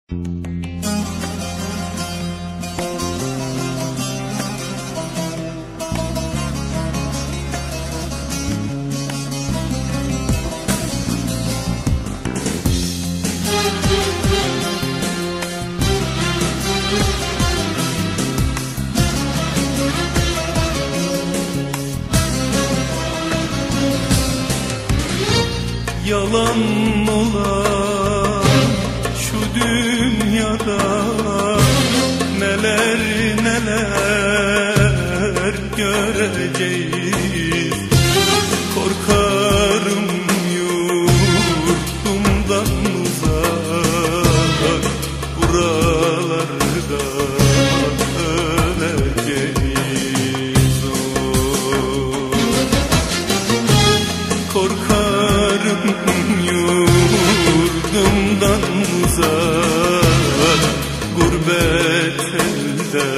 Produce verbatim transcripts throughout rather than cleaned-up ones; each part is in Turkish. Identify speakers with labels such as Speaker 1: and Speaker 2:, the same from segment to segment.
Speaker 1: Yalan olan şu dünyada neler neler göreceğiz. Korkarım yurdumdan uzak, buralarda öleceğiz. Korkarım yurdumdan uzak, gurbet elde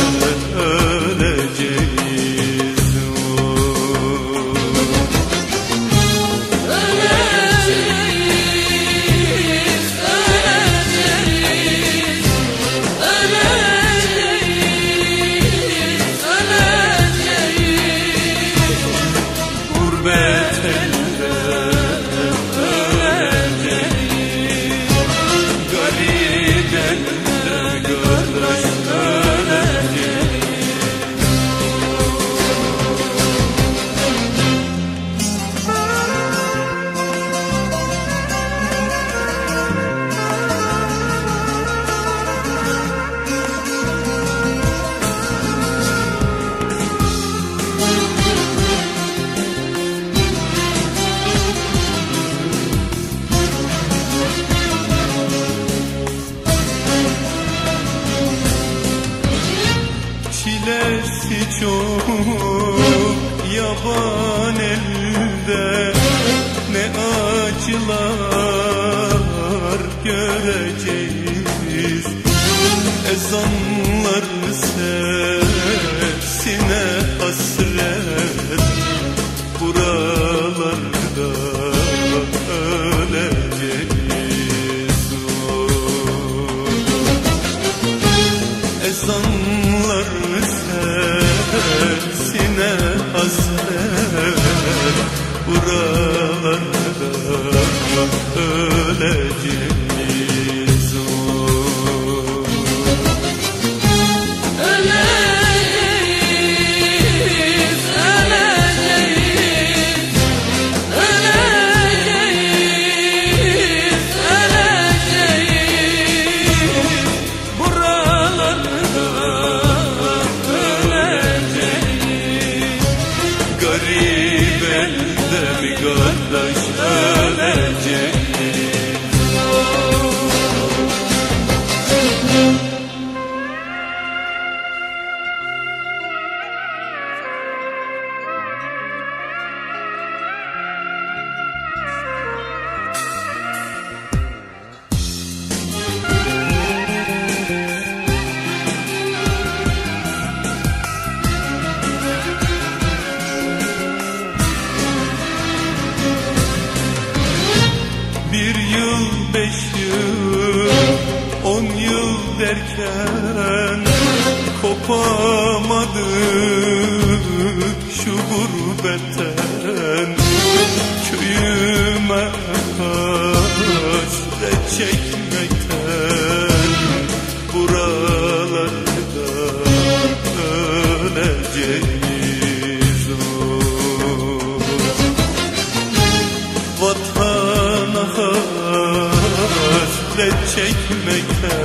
Speaker 1: öleceğiz.
Speaker 2: Öleceğiz, öleceğiz, öleceğiz, öleceğiz.
Speaker 1: Gurbet elde öleceğiz. Garip elde kardeş öleceğiz. Çilesi çok yaban elde, ne acılar göreceğiz. Ezanlar sesine hasret, buralarda öleceğiz. Ezanlar sesine hasret, buralarda öleceğiz.
Speaker 2: Öleceğiz, öleceğiz, öleceğiz, öleceğiz. Buralarda öleceğiz.
Speaker 1: Garip elde mi kardeş öleceğiz. Bir yıl, beş yıl, on yıl derken kopamadık şu gurbetten. Köyüme hasret çekmekten, buralarda öleceğiz. Vatana hasret çekmekten,